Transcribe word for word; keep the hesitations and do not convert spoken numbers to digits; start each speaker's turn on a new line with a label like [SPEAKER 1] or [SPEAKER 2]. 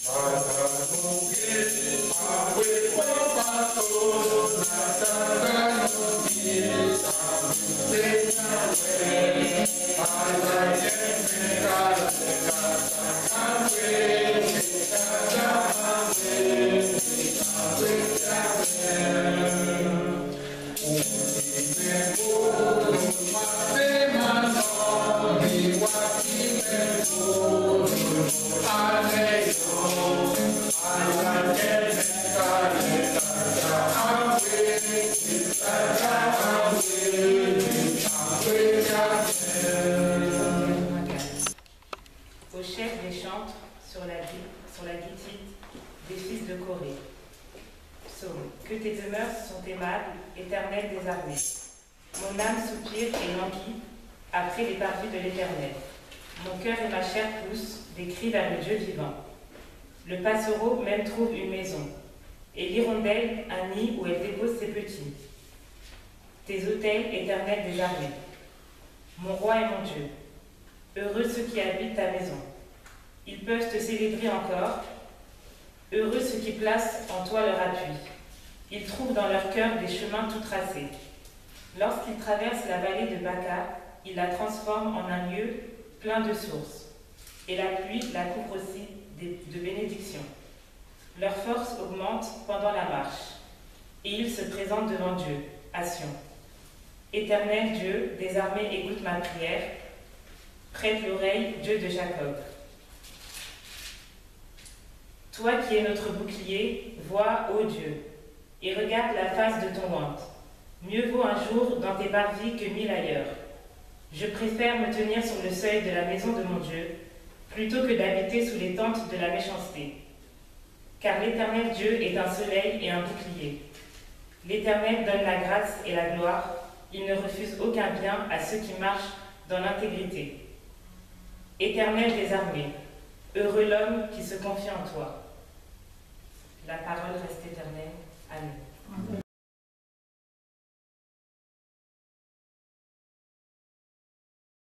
[SPEAKER 1] Au chef des chantres sur la, sur la guitite des fils de Corée. Psaume. Que tes demeures sont aimables, éternel des armées. Mon âme soupire et languit après les parvis de l'Éternel. Mon cœur et ma chair poussent des cris vers le Dieu vivant. Le passereau même trouve une maison, et l'hirondelle un nid où elle dépose ses petits. Tes autels, éternel des armées. Mon roi et mon Dieu, heureux ceux qui habitent ta maison. Ils peuvent te célébrer encore. Heureux ceux qui placent en toi leur appui. Ils trouvent dans leur cœur des chemins tout tracés. Lorsqu'ils traversent la vallée de Baca, ils la transforment en un lieu plein de sources. Et la pluie la couvre aussi de bénédictions. Leur force augmente pendant la marche. Et ils se présentent devant Dieu, à Sion. Éternel Dieu, des armées, écoute ma prière. Prête l'oreille, Dieu de Jacob. Toi qui es notre bouclier, vois, ô Dieu, et regarde la face de ton ointe. Mieux vaut un jour dans tes parvis que mille ailleurs. Je préfère me tenir sur le seuil de la maison de mon Dieu, plutôt que d'habiter sous les tentes de la méchanceté. Car l'Éternel Dieu est un soleil et un bouclier. L'Éternel donne la grâce et la gloire, il ne refuse aucun bien à ceux qui marchent dans l'intégrité. Éternel des armées, heureux l'homme qui se confie en toi. La parole reste